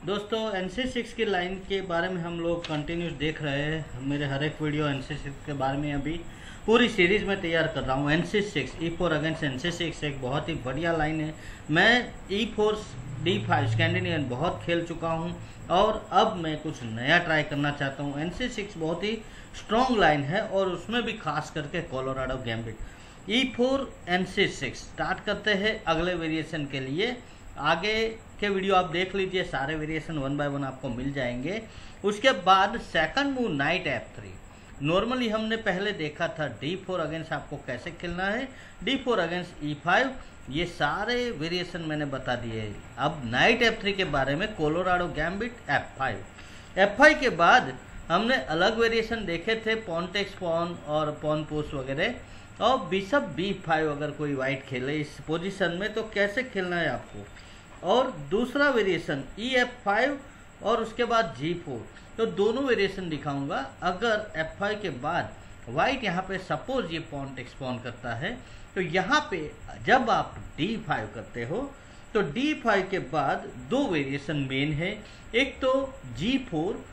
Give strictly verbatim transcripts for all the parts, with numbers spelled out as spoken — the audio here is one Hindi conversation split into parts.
दोस्तों एन सी सिक्स की लाइन के बारे में हम लोग कंटिन्यूस देख रहे हैं। मेरे हर एक वीडियो एन सी सिक्स के बारे में अभी पूरी सीरीज में तैयार कर रहा हूँ। N C six E four against N C six एक बहुत ही बढ़िया लाइन है। मैं E four D five Scandinavian बहुत खेल चुका हूँ और अब मैं कुछ नया ट्राई करना चाहता हूँ। एन सी सिक्स बहुत ही स्ट्रॉन्ग लाइन है और उसमें भी खास करके Colorado gambit. E four N C six start करते हैं अगले वेरिएशन के लिए। आगे के वीडियो आप देख लीजिए, सारे वेरिएशन वन बाय वन आपको मिल जाएंगे। उसके बाद second move knight F three. Normally हमने पहले देखा था डी फोर अगेंस्ट आपको कैसे खेलना है, D four against E five, ये सारे वेरिएशन मैंने बता दिए। अब नाइट एफ थ्री के बारे में Colorado gambit F five. F five के बाद हमने अलग वेरिएशन देखे थे, पॉन टेक्स पॉन और पॉन पुश वगैरह। और बिशप बी फाइव अगर कोई वाइट खेले इस पोजीशन में तो कैसे खेलना है आपको। और दूसरा वेरिएशन ई एफ फाइव और उसके बाद जी फोर, तो दोनों वेरिएशन दिखाऊंगा। अगर एफ फाइव के बाद वाइट यहाँ पे सपोज ये पॉन टेक्स पॉन करता है तो यहाँ पे जब आप डी फाइव करते हो तो डी फाइव के बाद दो वेरिएशन मेन है। एक तो जी फोर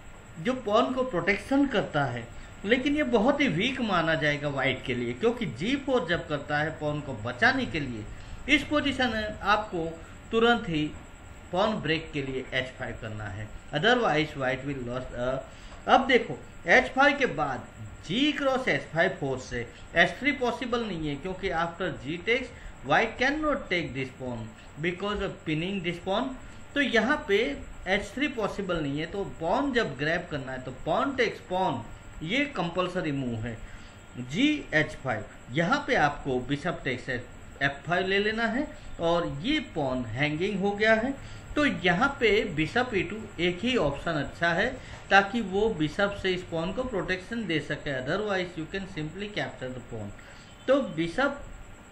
जो पॉन को प्रोटेक्शन करता है, लेकिन ये बहुत ही वीक माना जाएगा वाइट के लिए, क्योंकि जी फोर जब करता है पॉन को बचाने के लिए इस पोजीशन में आपको तुरंत ही पॉन ब्रेक के लिए एच फाइव करना है, अदरवाइज वाइट विल लॉस। अब देखो एच फाइव के बाद G cross H five force से एच थ्री पॉसिबल नहीं है, क्योंकि after G takes white can not take this pawn because of pinning this pawn. तो यहाँ पे एच थ्री पॉसिबल नहीं है, तो पॉन जब ग्रैब करना है तो पॉन टेक्स पॉन ये कंपलसरी मूव है। जी एच फाइव यहाँ पे आपको बिशप टेक्स एफ फाइव ले लेना है और ये पॉन हैंगिंग हो गया है। तो यहाँ पे बिशप ई टू एक ही ऑप्शन अच्छा है, ताकि वो बिशप से इस पॉन को प्रोटेक्शन दे सके, otherwise you can simply capture the pawn. तो bishop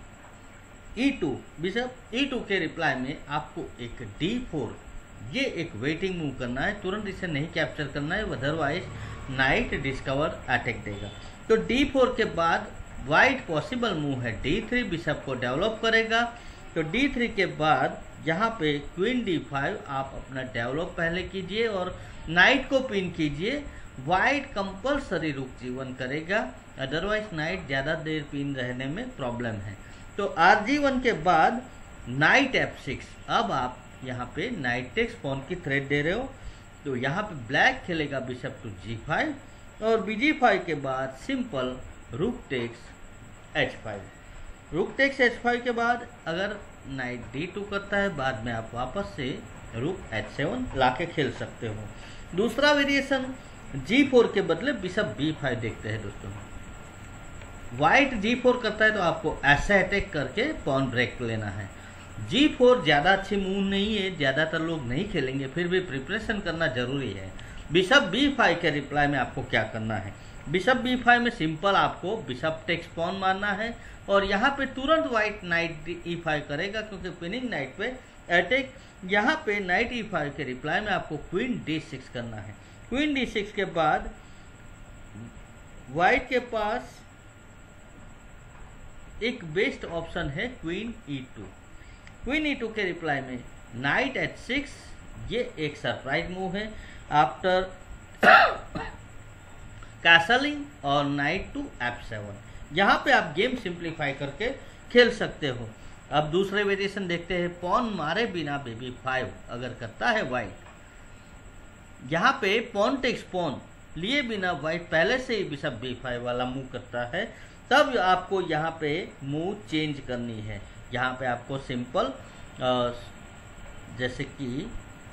E two bishop E two के रिप्लाई में आपको एक डी फोर ये एक वेटिंग मूव करना है, तुरंत इसे नहीं कैप्चर करना है, अदरवाइज नाइट डिस्कवर अटैक देगा। तो डी फोर के बाद वाइट पॉसिबल मूव है डी थ्री, बिशप को डेवलप करेगा। तो डी थ्री के बाद यहाँ पे क्वीन डी फाइव आप अपना डेवलप पहले कीजिए और नाइट को पिन कीजिए। वाइट कंपलसरी रुक जीवन करेगा, अदरवाइज नाइट ज़्यादा देर पिन रहने में प्रॉब्लम है। तो आर जी वन के बाद नाइट एफ सिक्स। अब आप यहाँ पे नाइट टेक्स पॉन की थ्रेड दे रहे हो, तो यहाँ पे ब्लैक खेलेगा बिशप टू जी फाइव और बी जी फाइव के बाद simple rook takes H five. Rook takes H five के बाद अगर नाइट डी टू करता है, बाद में आप वापस से रुक एच सेवन लाके खेल सकते हो। दूसरा वेरिएशन जी फोर के बदले बिशप बी फाइव देखते हैं दोस्तों। वाइट जी फोर करता है तो आपको ऐसे अटैक करके पॉन ब्रेक लेना है। जी फोर ज़्यादा अच्छी मूव नहीं है, ज़्यादातर लोग नहीं खेलेंगे, फिर भी प्रिपरेशन करना जरूरी है। बिशप बी फाइव के रिप्लाई में आपको क्या करना है, बिशप बी फाइव में सिंपल आपको बिशप टेक्स पॉन मारना है और यहाँ पे तुरंत वाइट नाइट ई फाइव करेगा, क्योंकि पिनिंग नाइट पे अटैक। यहाँ पे नाइट ई फाइव के रिप्लाई में आपको क्वीन डी सिक्स करना है। क्वीन डी सिक्स के बाद वाइट के पास एक बेस्ट ऑप्शन है queen E two. Queen E two के रिप्लाई में नाइट एच सिक्स, ये एक सरप्राइज मूव है आफ्टर कैसलिंग और नाइट टू एफ सेवन। यहाँ पे आप गेम सिंप्लीफाई करके खेल सकते हो। अब दूसरे वेरिएशन देखते हैं, पॉन मारे बिना बेबी फाइव अगर करता है वाइट, यहाँ पे पॉन टेक्स पॉन लिए बिना वाइट पहले से ही बिशप बी फाइव वाला मूव करता है, तब आपको यहाँ पे मूव चेंज करनी है। यहाँ पे आपको सिंपल जैसे कि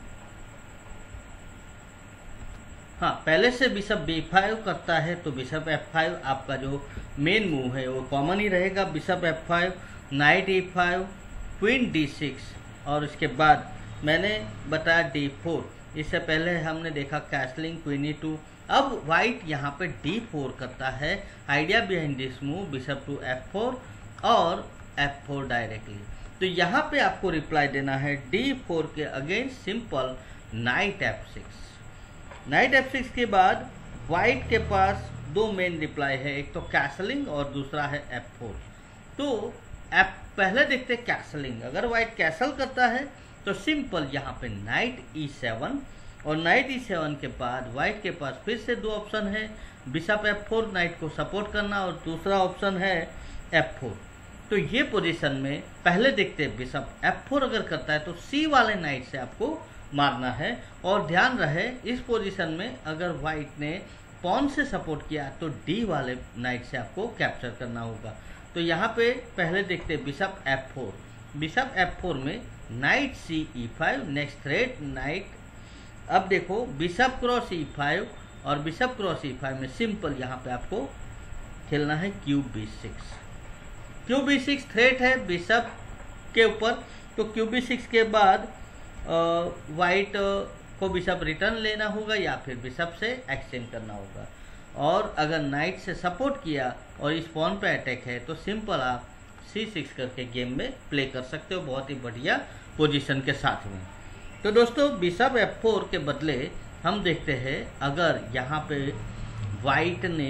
हाँ पहले से बिशप बी फाइव करता है तो बिशप एफ फाइव आपका जो मेन मूव है वो कॉमन ही रहेगा। Bishop F five, knight E five, queen D six और इसके बाद मैंने बताया डी फोर। इससे पहले हमने देखा कैसलिंग क्वीन ई टू। अब वाइट यहाँ पे डी फोर करता है। Idea behind this move bishop to F four और एफ फोर डायरेक्टली। तो यहाँ पे आपको रिप्लाई देना है डी फोर के against simple knight F six. Knight F six के बाद वाइट के पास दो मेन रिप्लाई है, एक तो कैसलिंग और दूसरा है एफ फोर। तो एफ पहले देखते हैं कैसलिंग। अगर वाइट कैसल करता है तो सिंपल यहाँ पे नाइट ई सेवन, और नाइट ई सेवन के बाद व्हाइट के पास फिर से दो ऑप्शन है, बिशप एफ फोर नाइट को सपोर्ट करना, और दूसरा ऑप्शन है एफ फोर। तो ये पोजीशन में पहले देखते हैं बिशप एफ फोर अगर करता है तो सी वाले नाइट से आपको मारना है, और ध्यान रहे इस पोजीशन में अगर व्हाइट ने पॉन से सपोर्ट किया तो डी वाले नाइट से आपको कैप्चर करना होगा। तो यहाँ पे पहले देखते हैं bishop F four, bishop F four में knight C E five, next threat knight. अब देखो बिशप क्रॉस ई फाइव और बिशप क्रॉस ई फाइव में सिंपल यहाँ पे आपको खेलना है Q B six. Q B six threat है बिशप के ऊपर, तो क्यू बी सिक्स के बाद वाइट को बिशप रिटर्न लेना होगा या फिर बिशप से एक्सचेंज करना होगा। और अगर नाइट से सपोर्ट किया और इस पॉन पे अटैक है तो सिंपल आप सी सिक्स करके गेम में प्ले कर सकते हो बहुत ही बढ़िया पोजीशन के साथ में। तो दोस्तों बिशप एफ फोर के बदले हम देखते हैं अगर यहाँ पे वाइट ने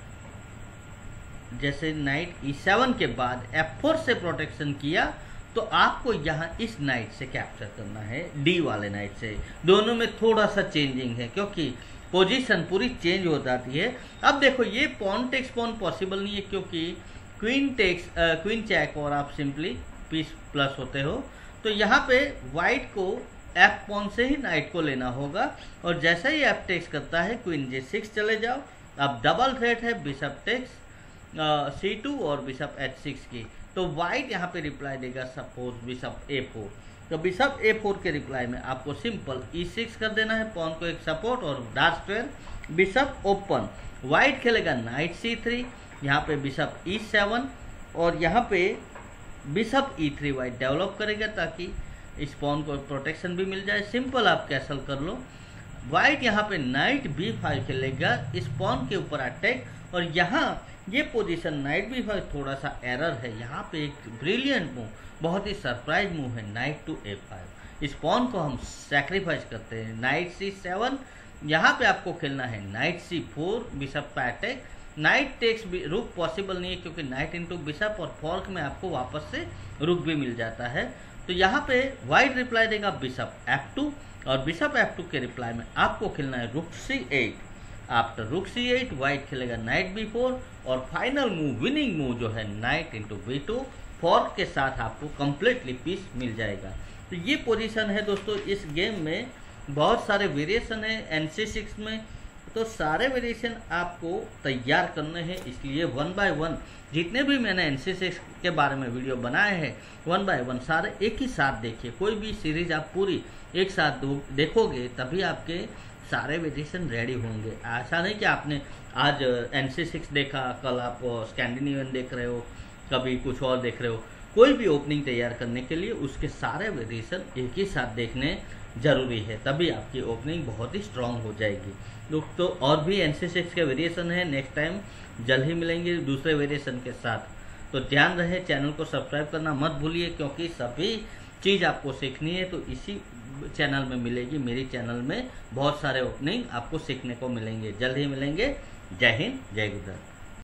जैसे नाइट ई सेवन के बाद एफ फोर से प्रोटेक्शन किया तो आपको यहाँ इस नाइट से कैप्चर करना है, डी वाले नाइट से। दोनों में थोड़ा सा चेंजिंग है क्योंकि पोजीशन पूरी चेंज हो जाती है। अब देखो ये पॉन टेक्स पॉन पॉसिबल नहीं है क्योंकि क्वीन टेक्स क्वीन चेक और आप सिंपली पीस प्लस होते हो। तो यहाँ पे वाइट को एफ पॉन से ही नाइट को लेना होगा, और जैसे ही एफ टेक्स करता है क्वीन जे सिक्स चले जाओ। अब डबल थ्रेट है बिशप टेक्स सी टू और बिशप एच सिक्स की, तो वाइट यहाँ पे रिप्लाई देगा सपोज बिशप ए फोर। तो बिशप ए फोर के रिप्लाई में आपको सिंपल ई सिक्स कर देना है, पॉन को एक सपोर्ट और dark square bishop open. White खेलेगा नाइट सी थ्री, यहाँ पे बिशप ई सेवन, और यहाँ पे bishop E three white develop करेगा ताकि इस पॉन को प्रोटेक्शन भी मिल जाए। सिंपल आप कैसल कर लो। वाइट यहाँ पे नाइट बी फाइव खेलेगा इस पॉन के ऊपर अटैक, और यहाँ ये पोजीशन नाइट बी फाइव थोड़ा सा एरर है। यहाँ पे एक ब्रिलियंट मूव, बहुत ही सरप्राइज मूव है नाइट टू ए फाइव। इस पॉन को हम सैक्रिफाइस करते हैं। नाइट सी सेवन, यहाँ पे आपको खेलना है नाइट सी फोर बिशप का अटैक। नाइट टेक्स भी रुक पॉसिबल नहीं है क्योंकि नाइट इंटू बिशप और फॉर्क में आपको वापस से रुक भी मिल जाता है। तो यहाँ पे वाइट रिप्लाई देगा बिशप एफ टू, और बिशप एफ टू के रिप्लाई में आपको खेलना है rook C eight. After rook C eight white खेलेगा नाइट बी फोर, और फाइनल मूव विनिंग मूव जो है knight into B two, fork के साथ आपको कंप्लीटली पीस मिल जाएगा। तो ये पोजीशन है दोस्तों। इस गेम में बहुत सारे वेरिएशन है एन सी सिक्स में, तो सारे वेरिएशन आपको तैयार करने हैं, इसलिए वन बाय वन जितने भी मैंने एन सी सिक्स के बारे में वीडियो बनाए हैं वन बाय वन सारे एक ही साथ देखिए। कोई भी सीरीज आप पूरी एक साथ देखोगे तभी आपके सारे वेरिएशन रेडी होंगे। ऐसा नहीं कि आपने आज एन सी सिक्स देखा कल आप स्कैंडिनेवियन देख रहे हो, कभी कुछ और देख रहे हो। कोई भी ओपनिंग तैयार करने के लिए उसके सारे वेरिएशन एक ही साथ देखने जरूरी है, तभी आपकी ओपनिंग बहुत ही स्ट्रांग हो जाएगी। दोस्तों और भी एन सी सिक्स के वेरिएशन है, नेक्स्ट टाइम जल्द ही मिलेंगे दूसरे वेरिएशन के साथ। तो ध्यान रहे, चैनल को सब्सक्राइब करना मत भूलिए क्योंकि सभी चीज़ आपको सीखनी है तो इसी चैनल में मिलेगी। मेरी चैनल में बहुत सारे ओपनिंग आपको सीखने को मिलेंगे। जल्द ही मिलेंगे। जय हिंद, जय गुजरात।